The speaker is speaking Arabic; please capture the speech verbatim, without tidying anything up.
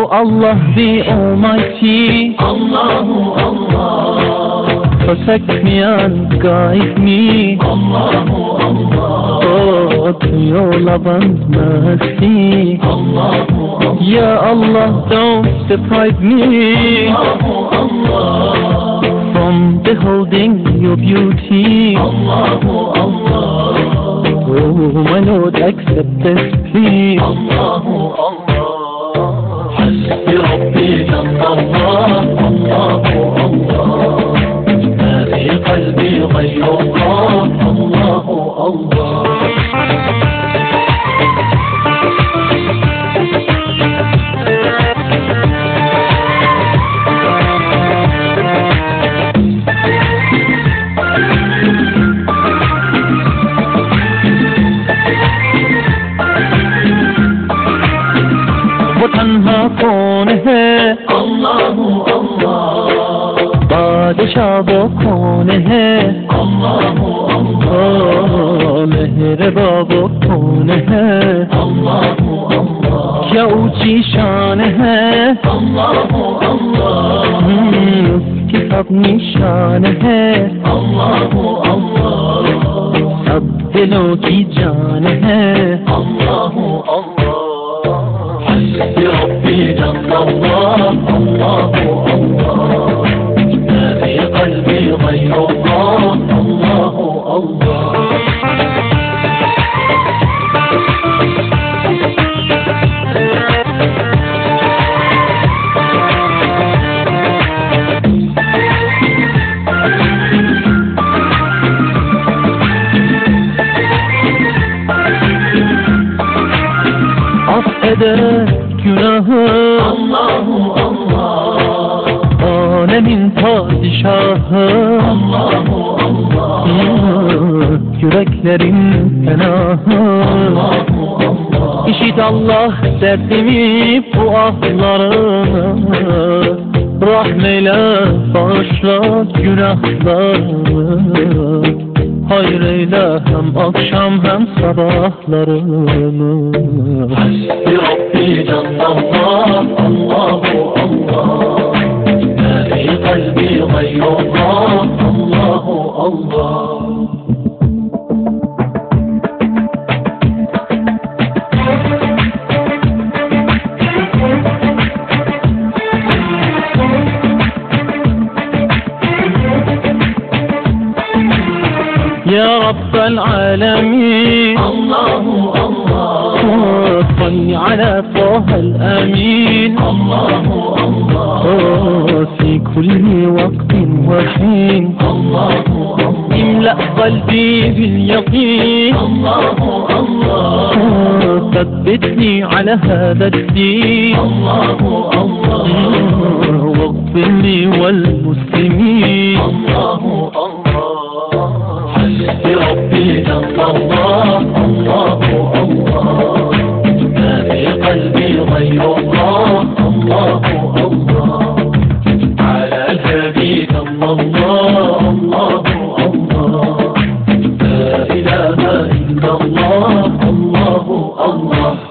Allah the Almighty. Allahu Allah. Protect me and guide me. Allahu Allah. Oh, to your love and mercy. Allahu Allah. Ya Allah, don't deprive me Allahu Allah. from beholding your beauty. Allahu Allah. Oh, my Lord, accept this plea. Allahu Allah. Hasbi Rabbi jalla Allah. Allahu Allah. Ma fi qalbi ghayru Allah. Allahu Allah. वो तन्हा कौन है? Allahu Allah. बादशाह वो कौन है? Allahu Allah. ओ मेहरबा वो कौन है? Allahu Allah. क्या ऊंची शान है? Allahu Allah. हम्म, उसकी सब निशान है। Allahu Allah. सब दिलों की जान है। Allahu Allah. Hasbi Rabbi jalla Allah. Allahu Allah. Ma fi qalbi ghayru Allah. Allahu Allah. Affeder günahı Allahu Allah. alemin padişahı. Allahu Allah. Yüreklerin fenahı. Allahu Allah. İşit Allah derdimi bu ahlarını. Rahmeyle bağışla günahlarımı. Hayır eyle hem akşam hem sabahlarımı. Hasbi Rabbi jalla Allah. Allahu Allah. Ma fi qalbi ghayru Allah. Allahu Allah. يا رب العالمين الله الله. صل على طه الأمين. الله الله. في كل وقت وحين الله الله. املأ قلبي باليقين. الله الله. ثبتني على هذا الدين. الله الله. واغفر لي والمسلمين. الله الله. حسبي ربي جل الله. الله الله. ما في قلبي غير الله. الله الله. على الهادي صلى الله. الله الله. لا إله إلا الله. الله الله.